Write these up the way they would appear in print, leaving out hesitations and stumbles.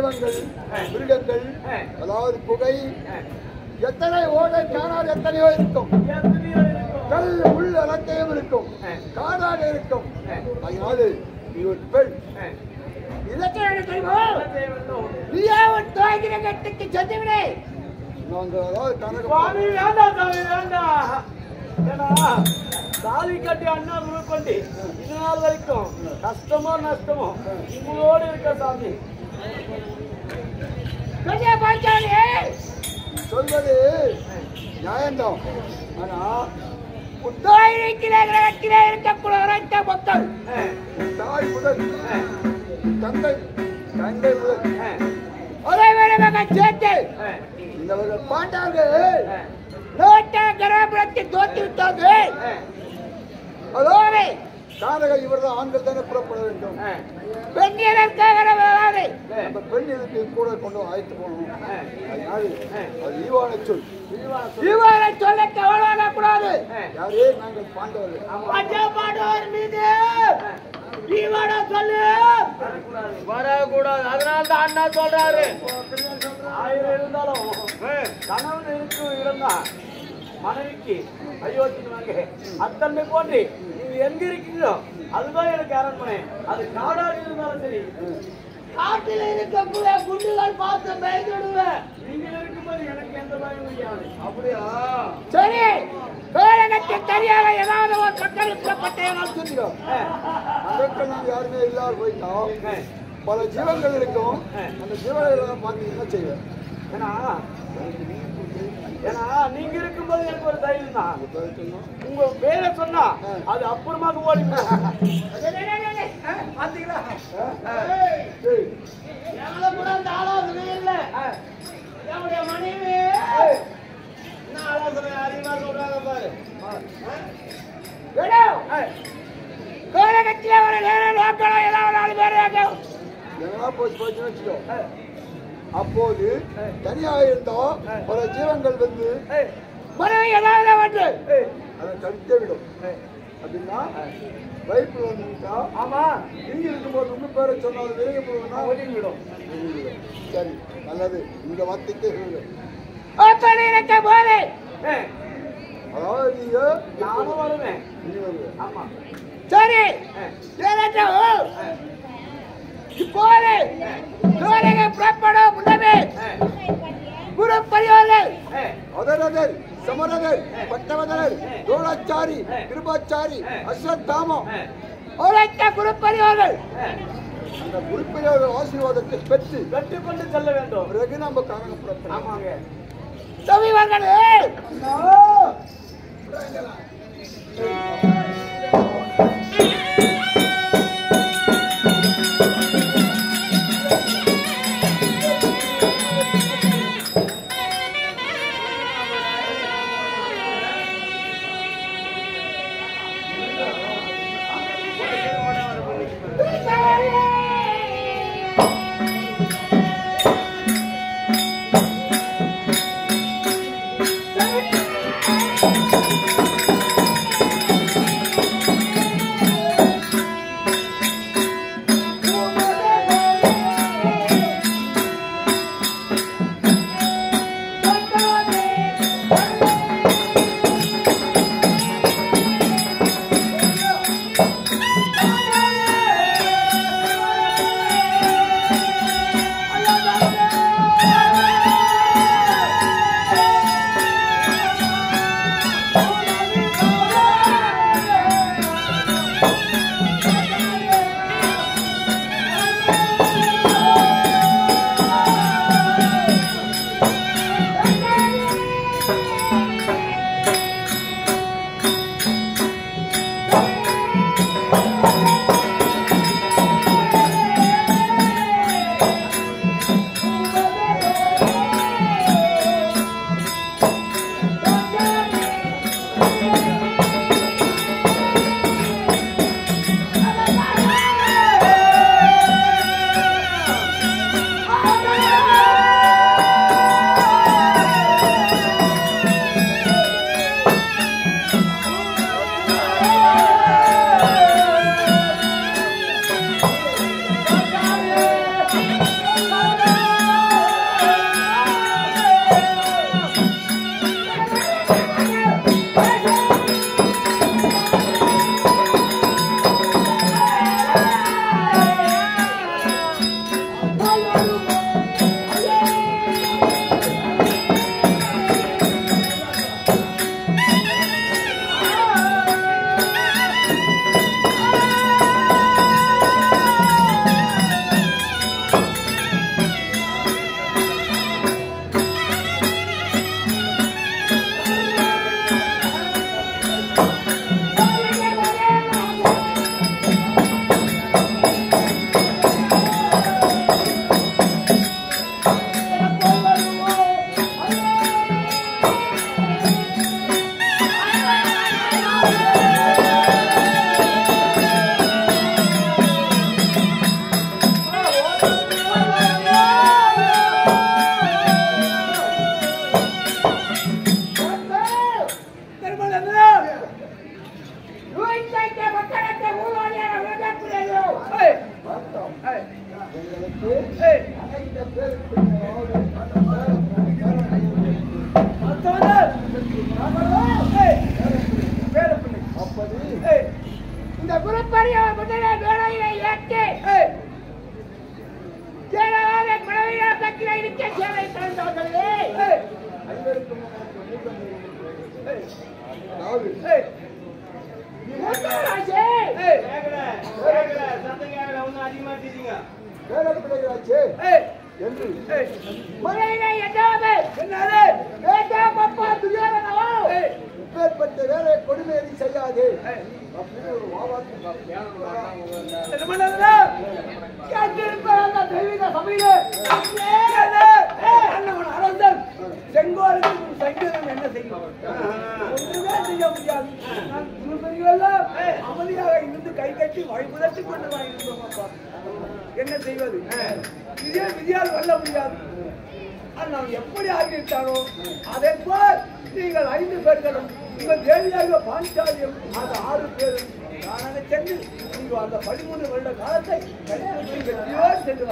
ஜீவங்கள் மிருகங்கள் அதாவது புகை எத்தனை ஓடை காணால் எத்தனையோ இருக்கும் கல் உள் அலக்கையும் இருக்கும் காடாக இருக்கும் அதனால நீ ஒரு பெண் இதற்கு என்ன தெரியுமா நீயா ஒரு தாய்கிற கட்டுக்கு சென்றுவிடு நாங்கள் அதாவது சுவாமி வேண்டாம் சாமி வேண்டாம் ஏன்னா தாலி கட்டி அண்ணா கொண்டு இது நாள் வரைக்கும் கஷ்டமோ நஷ்டமோ உங்களோடு இருக்க சாமி சொல்வது நியாயம்தான் ஆனா இருக்கக்கூடிய மக்கள் தாய் முதல் தந்தை தந்தை முதல் ஒரே வேலையாக சேர்த்து இந்தவர்கள் பாண்டார்கள் நோட்டா கராபுரத்தை தோற்று விட்டார்கள் அதோடு காரக இவர்கள் ஆண்கள் தானே புறப்பட வேண்டும் பெண் எதற்காக வராது அந்த பெண் எதற்கு கூட கொண்டு அழைத்து போகணும் அதனால அது ஈவான சொல் ஈவான சொல்ல கவலையாக கூடாது யாரே நாங்கள் பாண்டவர்கள் மீது ஈவான சொல்லு வரக்கூடாது அதனால தான் அண்ணா சொல்றாரு ஆயிரம் இருந்தாலும் கணவன் இருக்கு இருந்தா மனைவிக்கு ஐயோச்சினுவாங்க அத்தன்மை போன்று நீங்க எங்க இருக்கீங்களோ அதுதான் எனக்கு அரண்மனை அது காடாக இருந்தாலும் சரி காட்டில் இருக்கக்கூடிய குண்டுகள் பார்த்து பயந்துடுவேன் நீங்க இருக்கும்போது எனக்கு எந்த பயம் முடியாது அப்படியா சரி வேலைக்கு தெரியாத ஏதாவது ஒரு மக்கள் புறப்பட்டேனால் சொல்லிடும் அதற்கு நாங்கள் யாருமே இல்லாத போயிட்டோம் பல ஜீவங்கள் இருக்கும் அந்த ஜீவனை பார்த்து என்ன செய்வேன் ஏன்னா நீங்க இருக்கும்போது எனக்கு ஒரு தைரியம் தான் உங்க பேரை சொன்னா அது அப்புறமாக ஓடி பாத்தீங்களா கூட அந்த ஆலோசனை இல்லை என்னுடைய மனைவி என்ன ஆலோசனை அதிகமா சொல்றாங்க பாரு கட்சியில ஒரு நேரம் நோக்கணும் ஏதாவது 4 பேர் போச்சுன்னு வச்சுக்கோ அப்போது தனியாக இருந்தோம் பல ஜீவங்கள் வந்து மனைவி ஏதாவது வந்து அதை தடுத்து விடும் அப்படின்னா பைப்பில் வந்துட்டா ஆமா நீங்க இருக்கும்போது உங்க பேரை சொன்னாலும் வெளியே போகணும்னா ஒதுங்கி விடும் சரி நல்லது இந்த வார்த்தைக்கு இருக்க போது அதாவது நீங்க நானும் வருவேன் நீ வருவேன் ஆமா சரி இப்போது புறப்படும் முன்னமே குரு பரிவார்கள் அதரதர் சமரதர் பட்டவதர் தோளாச்சாரி கிருபாச்சாரி அஸ்வத்தாமம் அவரைத்த குரு பரிவார்கள் அந்த குரு பரிவார்கள் ஆசீர்வாதத்தை பெற்று கொண்டு செல்ல வேண்டும் பிறகு நம்ம காரணம் புறப்படும் ஆமாங்க சவிவர்களே இந்த குருப்பரிய முதல வேலையில ஏற்று இருக்க சேவை கலந்தார்களே இப்பேற்பட்ட வேலை கொடுமையை செய்யாது தெய்வீக சபையிலே அரசன் செங்கோலுக்கு சங்கீதம் என்ன செய்யும்? ஒன்றுமே செய்ய முடியாது. அமைதியாக இருந்து கை கட்டி வழிபுதட்டி கொண்டு வாங்கியிருந்தோம். என்ன செய்வது? இதே விதியால் வெல்ல முடியாது. நாம் எப்படி ஆகிவிட்டாரோ அதை போல் நீங்கள் 5 பேர்களும் உங்கள் தேவியாக பாஞ்சாலியம் அந்த 6 பேரும் நான் சென்று நீங்கள் அந்த 13 வருட காலத்தை வெற்றியோடு சென்று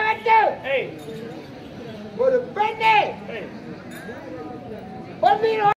ஒரு பெண்ணை